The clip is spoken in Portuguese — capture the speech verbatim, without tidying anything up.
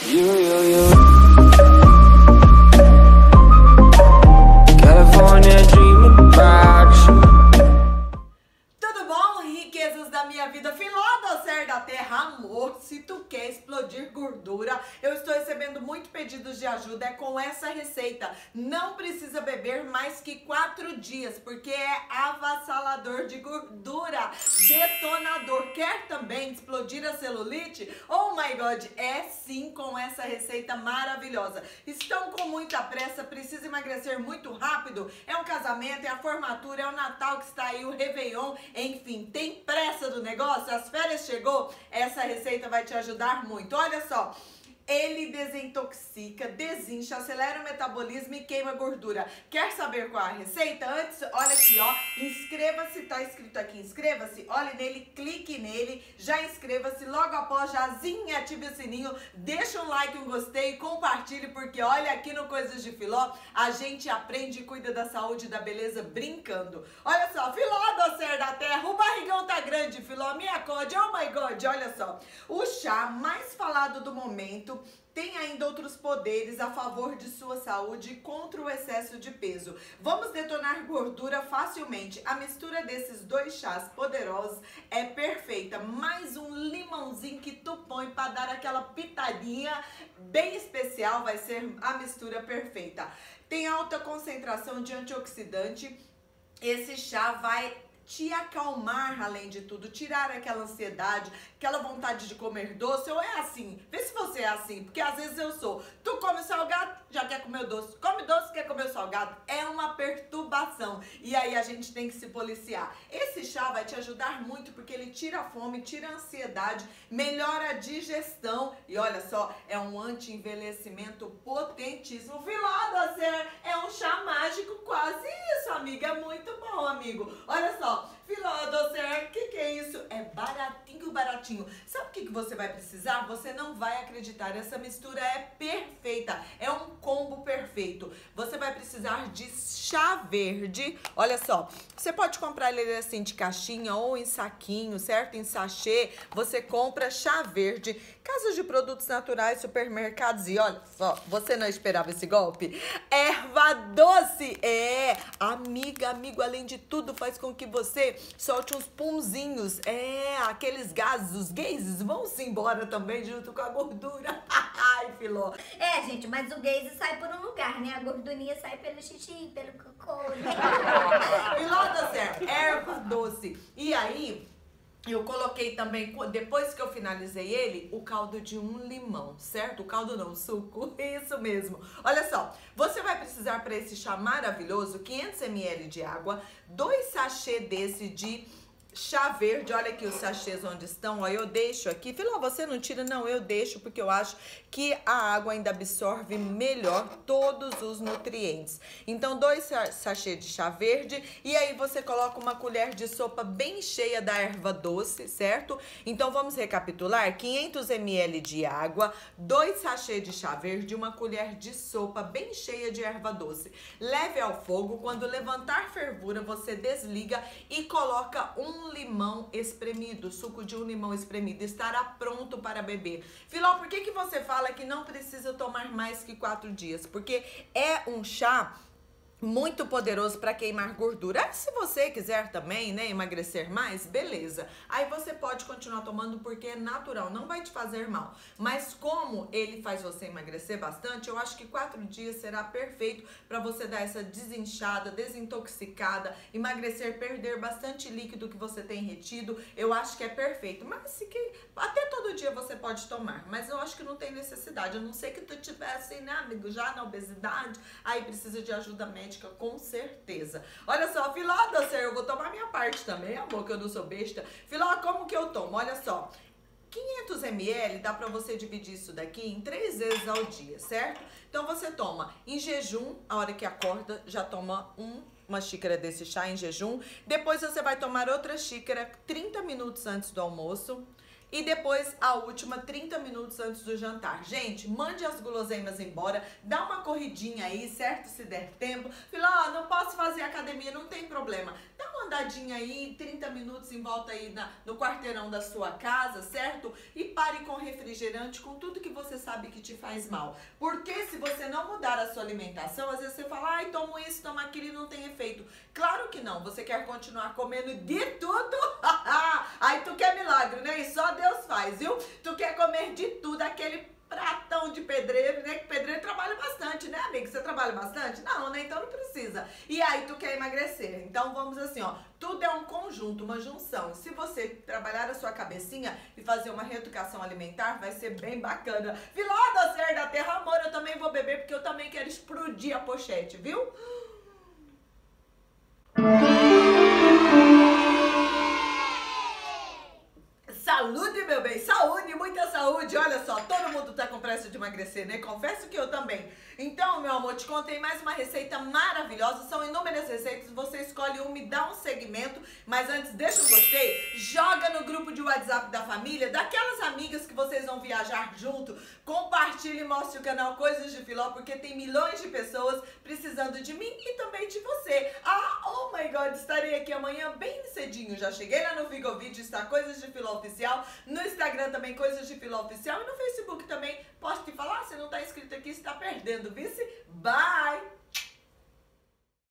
You, you, you. California dreaming about you. Tudo bom, riquezas da minha vida? Filó do céu da terra, amor, se tu quer explodir gordura, eu estou recebendo muito pedidos de ajuda, é com essa receita. Não precisa beber mais que quatro dias, porque é avassalador de gordura, detonador. Quer também explodir a celulite? Oh my God, é sim com essa receita maravilhosa. Estão com muita pressa, precisa emagrecer muito rápido? É um casamento, é a formatura, é o Natal que está aí, o Réveillon, enfim, tem pressa do negócio? As férias chegou? Essa receita vai te ajudar muito. Olha só, ele desintoxica, desincha, acelera o metabolismo e queima gordura. Quer saber qual é a receita? Antes, olha aqui, ó, inscreva-se, tá escrito aqui, inscreva-se, olhe nele, clique nele, já inscreva-se, logo após, jazinha, ative o sininho, deixa um like, um gostei, compartilhe, porque olha, aqui no Coisas de Filó, a gente aprende e cuida da saúde e da beleza brincando. Olha só, Filó do céu da terra, o barrigão tá grande, Filó, me acode, oh my God, olha só, o chá mais falado do momento tem ainda outros poderes a favor de sua saúde e contra o excesso de peso. Vamos detonar gordura facilmente. A mistura desses dois chás poderosos é perfeita. Mais um limãozinho que tu põe para dar aquela pitadinha bem especial, vai ser a mistura perfeita. Tem alta concentração de antioxidante. Esse chá vai te acalmar, além de tudo, tirar aquela ansiedade, aquela vontade de comer doce. Ou é assim? Vê se você é assim, porque às vezes eu sou. Tu come salgado, já quer comer o doce. Come doce, quer comer o salgado. É uma perturbação. E aí a gente tem que se policiar. Esse chá vai te ajudar muito, porque ele tira a fome, tira a ansiedade, melhora a digestão. E olha só, é um anti-envelhecimento potentíssimo. Filó do céu, é um chá mágico, quase isso, amiga. É muito bom, amigo. Olha só. Filó do céu, o que, que é isso? É baratinho, baratinho. Sabe o que, que você vai precisar? Você não vai acreditar, essa mistura é perfeita, é um combo perfeito. Você vai precisar de chá verde, olha só, você pode comprar ele assim de caixinha ou em saquinho, certo? Em sachê, você compra chá verde, casas de produtos naturais, supermercados e olha só, você não esperava esse golpe? Erva doce, é, amiga, amigo, além de tudo faz com que você solte uns punzinhos, é, aqueles gases, os gases vão-se embora também junto com a gordura. Ai, Filó. É, gente, mas o gaze sai por um lugar, né? A gordurinha sai pelo xixi, pelo cocô, né? Filó do céu, erva doce. E aí, eu coloquei também, depois que eu finalizei ele, o caldo de um limão, certo? O caldo não, o suco, isso mesmo. Olha só, você vai precisar para esse chá maravilhoso, quinhentos mililitros de água, dois sachê desse de chá verde, olha aqui os sachês onde estão, ó, eu deixo aqui, Filó, você não tira? Não, eu deixo porque eu acho que a água ainda absorve melhor todos os nutrientes. Então, dois sachês de chá verde e aí você coloca uma colher de sopa bem cheia da erva doce, certo? Então, vamos recapitular, quinhentos mililitros de água, dois sachês de chá verde, uma colher de sopa bem cheia de erva doce. Leve ao fogo, quando levantar fervura, você desliga e coloca um limão espremido, suco de um limão espremido, estará pronto para beber. Filó, por que que você fala que não precisa tomar mais que quatro dias? Porque é um chá muito poderoso para queimar gordura. Se você quiser também, né, emagrecer mais, beleza. Aí você pode continuar tomando porque é natural, não vai te fazer mal. Mas como ele faz você emagrecer bastante, eu acho que quatro dias será perfeito para você dar essa desinchada, desintoxicada, emagrecer, perder bastante líquido que você tem retido. Eu acho que é perfeito. Mas se que até todo dia você pode tomar, mas eu acho que não tem necessidade. A não ser que tu tivesse, né, amigo, já na obesidade, aí precisa de ajuda médica. Com certeza. Olha só, Filó do céu, eu vou tomar minha parte também, amor, que eu não sou besta. Filó, como que eu tomo? Olha só, quinhentos mililitros dá pra você dividir isso daqui em três vezes ao dia, certo? Então você toma em jejum, a hora que acorda, já toma um uma xícara desse chá em jejum. Depois você vai tomar outra xícara trinta minutos antes do almoço. E depois a última trinta minutos antes do jantar. Gente, mande as guloseimas embora, dá uma corridinha aí, certo? Se der tempo. Filó, não posso fazer academia, não tem problema. Dá uma andadinha aí, trinta minutos em volta aí na, no quarteirão da sua casa, certo? E pare com refrigerante, com tudo que você sabe que te faz mal. Porque se você não mudar a sua alimentação, às vezes você fala, ai, tomo isso, tomo aquilo e não tem efeito. Claro que não, você quer continuar comendo de tudo? Aí tu quer milagre, né? E só Deus faz, viu? Tu quer comer de tudo, aquele pratão de pedreiro, né? Que pedreiro trabalha bastante, né, amigo? Você trabalha bastante? Não, né? Então não precisa. E aí tu quer emagrecer. Então vamos assim, ó. Tudo é um conjunto, uma junção. Se você trabalhar a sua cabecinha e fazer uma reeducação alimentar, vai ser bem bacana. Viló da Ser da Terra, amor, eu também vou beber porque eu também quero explodir a pochete, viu? Saúde, meu bem, saúde, muita saúde. Olha só, todo mundo tá com pressa de emagrecer, né? Confesso que eu também. Então, meu amor, te contei mais uma receita maravilhosa. São inúmeras receitas, você escolhe uma e dá um segmento. Mas antes, deixa um gostei, joga no grupo de WhatsApp da família, daquelas amigas que vocês vão viajar junto. Compartilhe e mostre o canal Coisas de Filó, porque tem milhões de pessoas precisando de mim e também de você. Ah, oh my God, estarei aqui amanhã bem cedinho. Já cheguei lá no Vigovídeo, está Coisas de Filó Oficial. No Instagram também, Coisas de Filó Oficial. E no Facebook também. Posso te falar? Se não está inscrito aqui, está perdendo, vice? Bye!